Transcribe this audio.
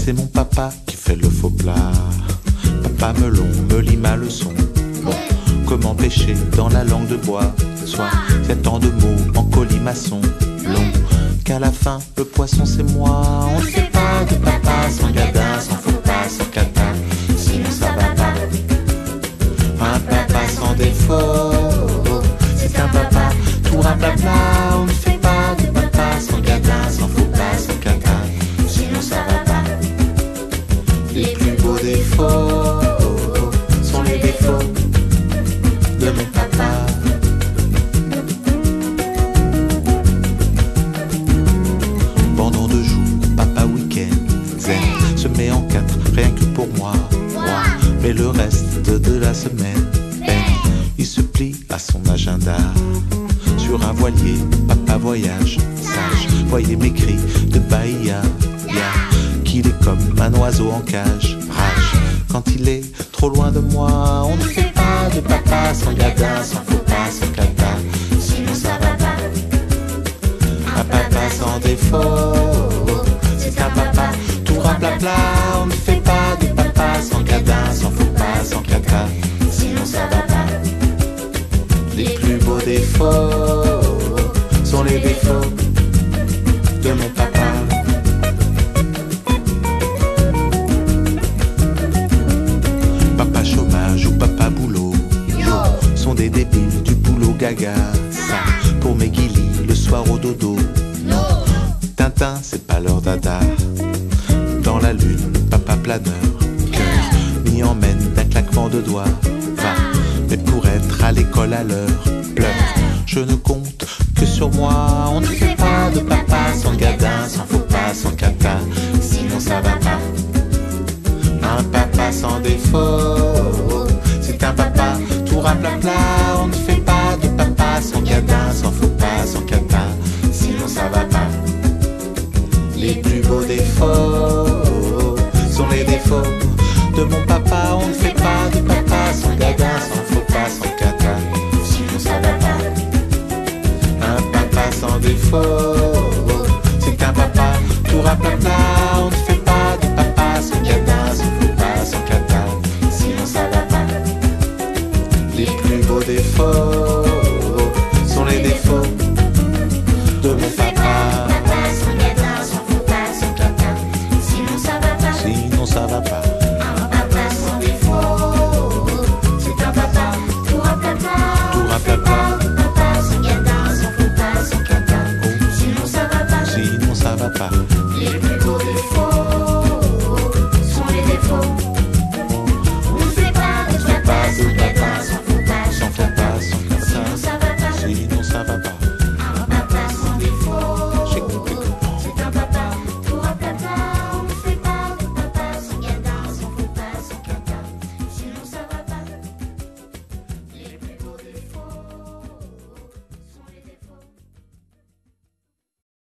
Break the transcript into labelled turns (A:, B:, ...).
A: C'est mon papa qui fait le faux plat. Papa melon me lit ma leçon. Bon, comment pêcher dans la langue de bois? Soit c'est tant de mots en colimaçon long, qu'à la fin le poisson c'est moi. On ne fait pas de papa sans gadin, sans faux pas, sans cata, sinon ça va pas. Un papa sans défaut, c'est un papa tout rablabla. On ne fait pas de papa sans gadin, sans faux pas, sans cata, sinon ça va pas. Les plus beaux défauts sont les défauts de mon papa. Pendant 2 jours, papa week-end zen se met en 4, rien que pour moi. Mais le reste de la semaine, il se plie à son agenda. Sur un voilier, papa voyage sage. Voyez mes cris de Bahia, qu'il est comme un oiseau en cage. Rage quand il est trop loin de moi. On ne fait pas de papa sans gadin, sans faux pas, sans cata, sinon ça va pas. Un papa sans défaut, c'est un papa tout rablabla. On ne fait pas de papa sans gadin, sans faux pas, sans cata, sinon ça va pas. Les plus beaux défauts sont les défauts de mon papa. Papa chômage ou papa boulot, sont des débiles du boulot gaga. Ça, pour mes guilis, le soir au dodo. Non, Tintin, c'est pas leur dada. Dans la lune, papa planeur, cœur m'y emmène d'un claquement de doigts. Va, mais pour être à l'école à l'heure, pleure, je ne compte que sur moi. On ne fait pas de papa sans gadin, sans faux pas, sans cata, sinon ça va pas. Un papa sans défaut, c'est un papa tout rablabla. On ne fait pas de papa sans gadin, sans faux pas, sans cata, sinon ça va pas. Les plus beaux défauts sont les défauts de mon papa. On ne fait pas de papa sans gadin, sans faux pas, sans cata, sinon ça va pas. Un papa sans défaut, c'est un papa tout rablabla.